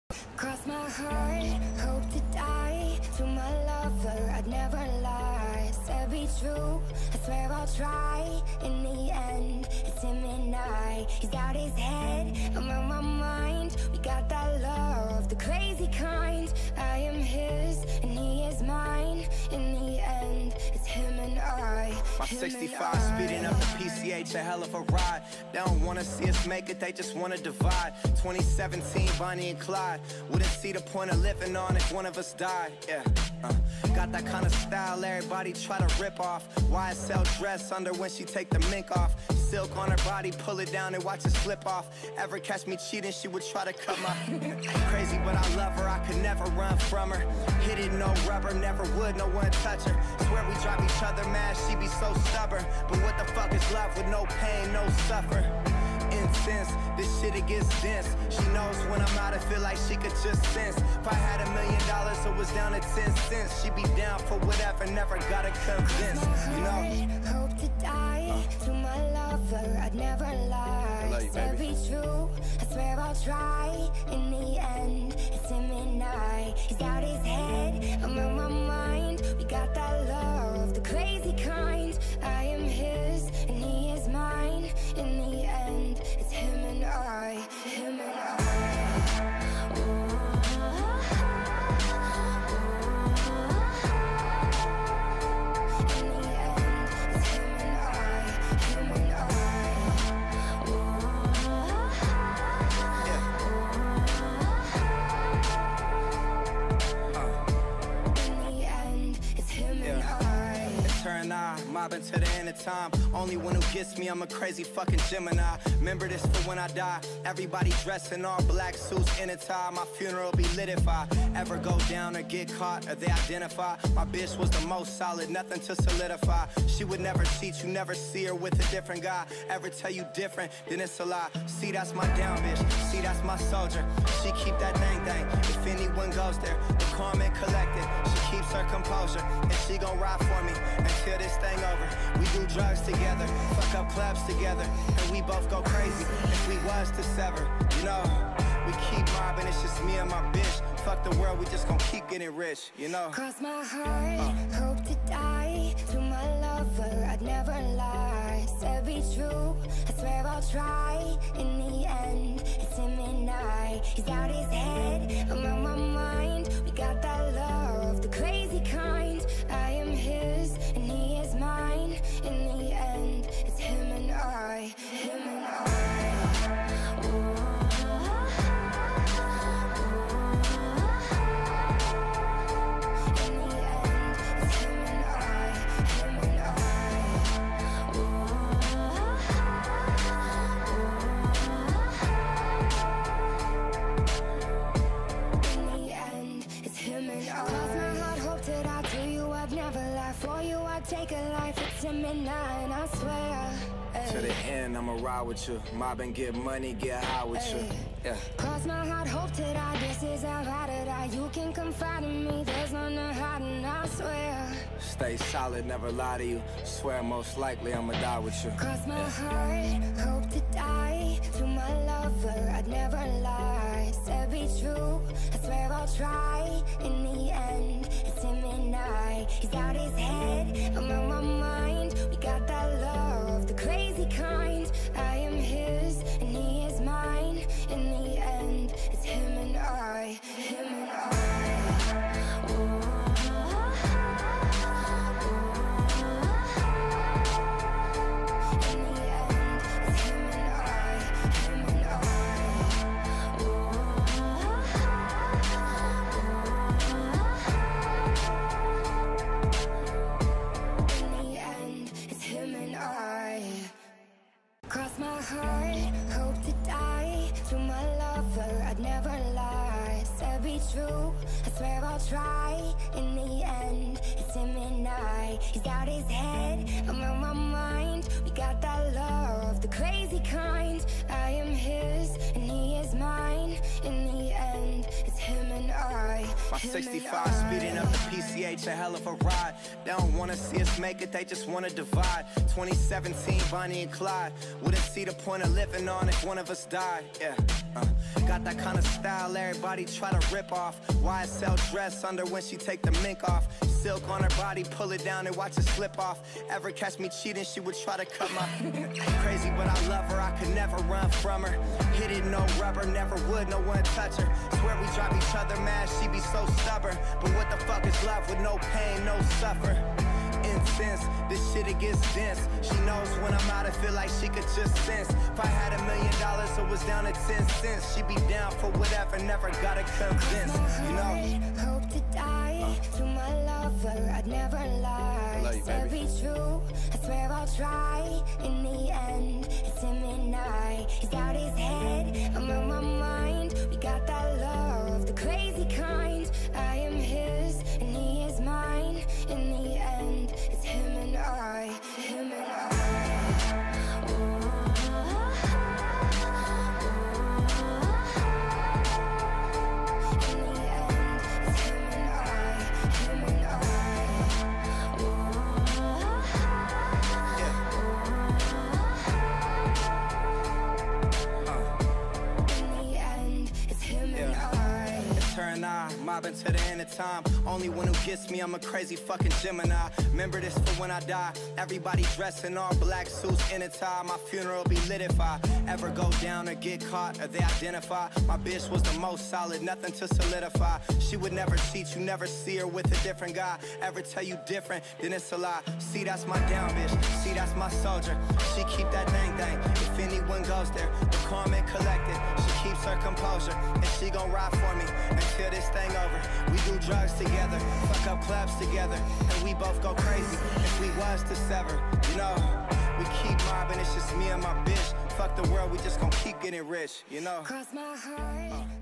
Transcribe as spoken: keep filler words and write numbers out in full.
Cross my heart, hope to die. To my lover, I'd never lie. Said be true, I swear I'll try. In the end, it's him and I. He's out his head, I'm on my mind. We got that love, the crazy kind. I am his, and he is mine. In the end, it's him and I. My sixty-five speeding up the P C H, a hell of a ride. They don't wanna see us make it, they just wanna divide. Twenty seventeen, Bonnie and Clyde. Wouldn't see the point of living on if one of us died. Yeah, uh, got that kind of style everybody try to rip off. Y S L dress under when she take the mink off. Silk on her body, pull it down and watch it slip off. Ever catch me cheating, she would try to cut my crazy, but I love her, I could never run from her. Hit it, no rubber, never would, no one touch her. Swear we drive each other mad, she be so stubborn. But what the fuck is love with no pain, no suffer? Incense, this shit it gets dense. She knows when I'm out, I feel like she could just sense. If I had a million dollars, it was down to ten cents. She'd be down for whatever, never gotta convince, you know? Hope to die uh. to my lover, I'd never lie. Love you, Said baby. be true, I swear I'll try. In the end, it's him and I. He's out his head, I'm on my mind. We got that love, the crazy kind. I am his, and he is mine. In the end, it's him and I, him and I. Mobbing to the end of time. Only one who gets me, I'm a crazy fucking Gemini. Remember this for when I die. Everybody dressed in all black suits in a tie. My funeral be lit if I ever go down or get caught or they identify. My bitch was the most solid, nothing to solidify. She would never cheat, you never see her with a different guy. Ever tell you different, then it's a lie. See, that's my down bitch, see, that's my soldier. She keep that thing thing, if anyone goes there. The calm and collected, she keeps her composure. And she gon' ride for me until this thing over. We do drugs together, fuck up clubs together, and we both go crazy if we was to sever. You know, we keep mobbing, it's just me and my bitch. Fuck the world, we just gon' keep getting rich, you know. Cross my heart, uh. hope to die. To my lover, I'd never lie. Said be true, I swear I'll try. In the end, it's him and I. He's out his head, I'm on my mind. We got that love, the crazy kind. I am his, and he is mine. In the end, it's him and I, him and I. Take a life, it's him and I, and I swear. Ay. To the end, I'ma ride with you. Mob and get money, get high with Ay. you. Yeah. Cross my heart, hope to die. This is how I to die. You can confide in me, there's none to hide, and I swear. Stay solid, never lie to you. Swear most likely I'ma die with you. Cross my yeah. heart, hope to die. To my lover, I'd never lie. Said be true, I swear I'll try. In the end, it's him and I. He's out his head, I'm on my mind. We got that love, the crazy kind. I am his, and he is mine. In the end, it's him and I, him and I. Oh. Cross my heart, hope to die. To my lover, I'd never lie. Said be true, I swear I'll try. In the end, it's him and I. He's out his head, I'm on my mind. We got that love, the crazy kind. I am his, and he is mine. In the end, it's him and I. My sixty-five speeding up the P C H, a hell of a ride. They don't wanna see us make it, they just wanna divide. Twenty seventeen, Bonnie and Clyde. Wouldn't see the point of living on if one of us died. Yeah. Uh. Got that kind of style everybody try to rip off. Y S L dress under when she take the mink off. Silk on her body, pull it down and watch it slip off. Ever catch me cheating, she would try to cut my crazy, but I love her, I could never run from her. Hit it, no rubber, never would, no one touch her. Swear we drive each other mad, she be so stubborn. But what the fuck is love with no pain, no suffer? Incense, this shit it gets dense. She knows when I'm out, I feel like she could just sense. If I had a million dollars, it was down to ten cents. She'd be down for whatever, never gotta convince, you know. Hope to die uh. to my lover, I'd never lie. Love you, to baby. be true, I swear I'll try. In the end, it's him and I. He's out his head, I'm on my mind. We got that love, the crazy kind. I am his, and he is mine. In the end, it's him and I, him and I. Mobbing to the end of time. Only one who gets me, I'm a crazy fucking Gemini. Remember this for when I die. Everybody dressed in all black suits in a tie. My funeral be lit if I ever go down or get caught or they identify. My bitch was the most solid, nothing to solidify. She would never cheat, you never see her with a different guy. Ever tell you different, then it's a lie. See, that's my down bitch, see, that's my soldier. She keep that thing thing, if anyone goes there. The calm and collected, she keeps her composure. And she gon' ride for me until this thing over. We do drugs together, fuck up clubs together, and we both go crazy if we was to sever. You know, we keep mobbing, it's just me and my bitch. Fuck the world, we just gon' keep getting rich, you know. Cross my heart. Uh.